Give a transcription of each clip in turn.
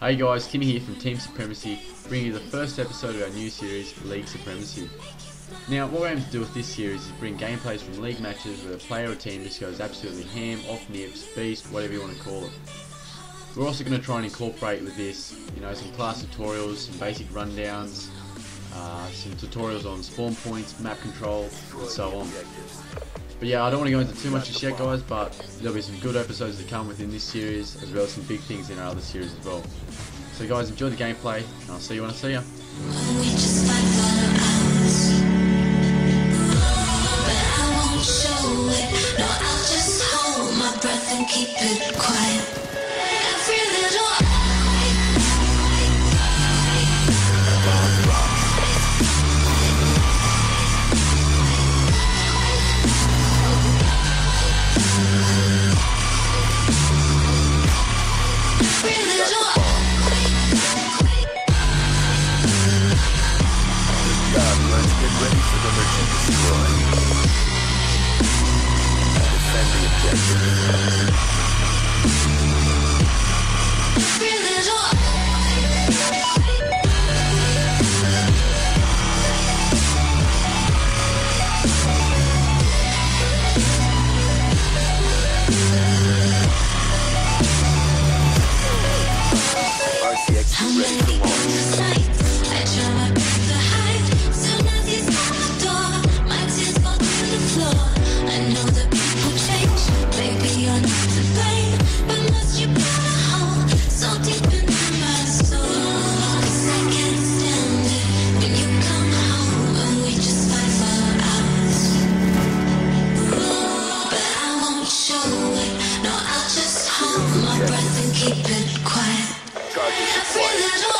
Hey guys, Timmy here from Team Supremacy, bringing you the first episode of our new series, League Supremacy. Now, what we're aiming to do with this series is bring gameplays from league matches where a player or team just goes absolutely ham, off nips, beast, whatever you want to call it. We're also going to try and incorporate with this, some class tutorials, some basic rundowns, some tutorials on spawn points, map control, and so on. But yeah, I don't want to go into too much just yet, guys, but there'll be some good episodes to come within this series, as well as some big things in our other series as well. So guys, enjoy the gameplay, and I'll see you when I see you. Keep it quiet. Every little Let's get ready for the merchant destroy. Defend the objective. RCX is ready for launch. keep it quiet. Charges acquired.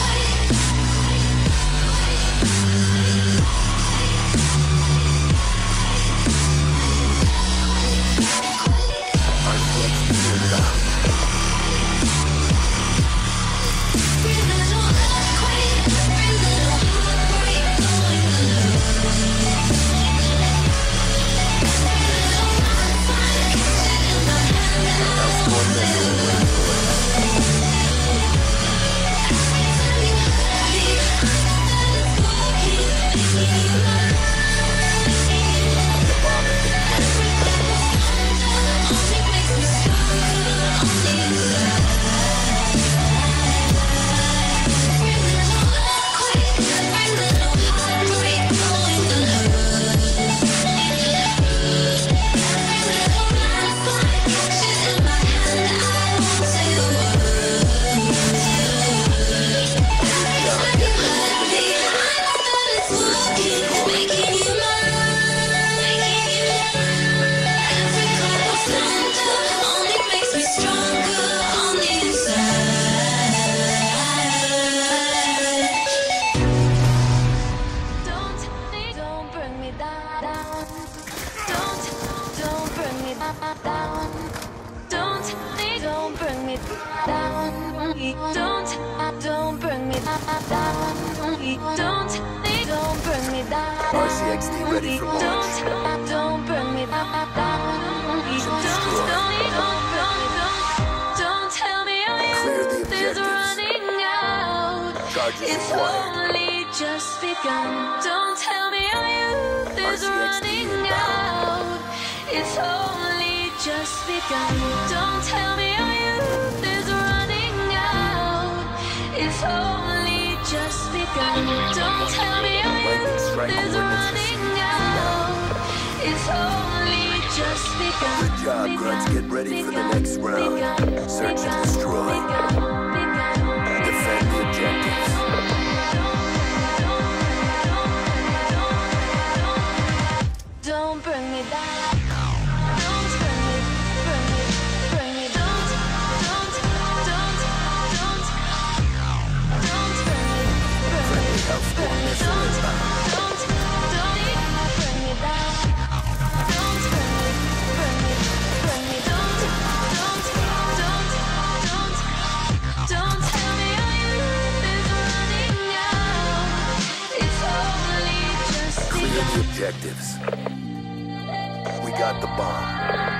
RCXD ready for launch. Don't burn me down. Don't tell me Clear the it's objectives. running out. Charges It's acquired. only just begun. Don't tell me our youth is RCXD running inbound. out. It's only just begun. Don't tell me our youth is running out. It's only just begun. Don't tell me our Lightning youth strike is coordinates running received. out. It's only just begun. Good job, Grunts. Get ready for the next round. Search and destroy. Defend the objectives. Don't bring me down. Don't bring me. Don't bring me. Friendly health score missile inbound. Bring me down. Don't bring me. Don't tell me our youth is running out. It's only just Clear begun. the objectives. We got the bomb.